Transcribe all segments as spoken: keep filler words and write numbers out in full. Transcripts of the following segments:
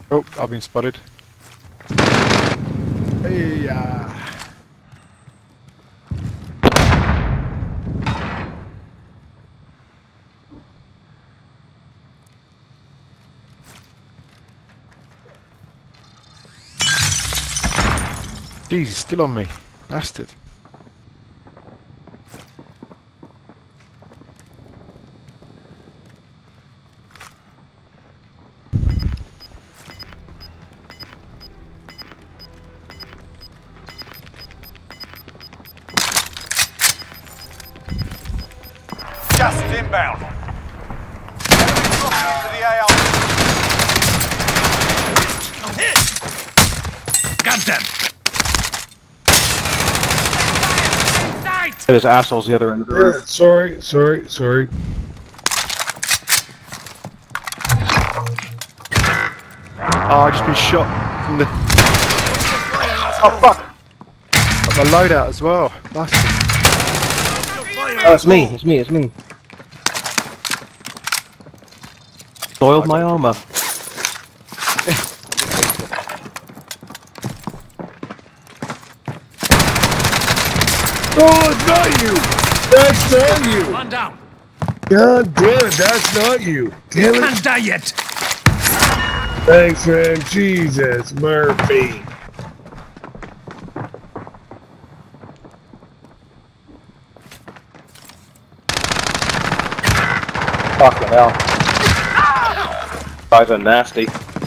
Oh, I've been spotted. Hey, uh... Jeez, he's still on me. Bastard. Just inbound. Enemy dropping into the A O. I'm hit! Got them! There's assholes the other end of the room. Yeah, sorry, sorry, sorry. Oh, I just been shot from the... Oh fuck! Got my loadout as well. Bastard. Oh, it's me, it's me, it's me. Soiled my armor. Oh, it's not you! That's not you! One down. God damn it, that's not you! Damn it! Can't die yet. Thanks, man. Jesus, Murphy. Fucking hell. Guys are nasty.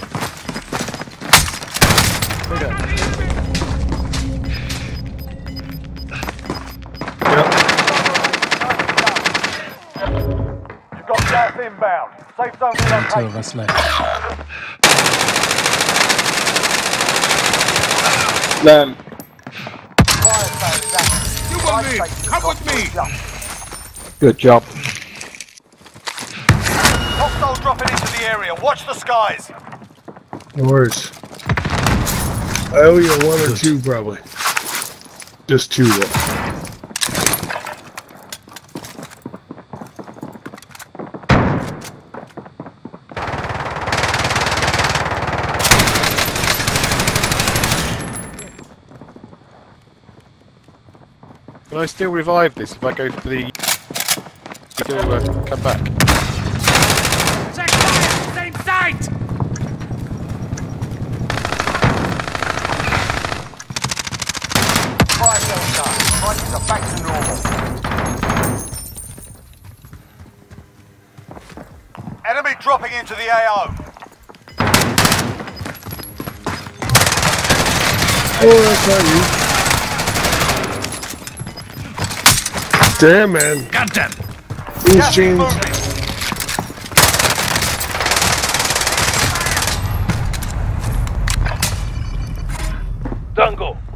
You've got gas inbound. Safe zone relocated. Two of us left. Then, Fire sale is active. You Fire with me. station Come got with me. jump. good job. Hostiles dropping into the area. Watch the skies. No worries. I owe you one or two, probably. Just two, though. Can I still revive this if I go for the... to uh, come back? Check fire! Same site! Fire sale done. Prices are back to normal. Enemy dropping into the A O. Oh, that's not you. Damn, man. Got them! Things Gas is changed. moving. Dungle!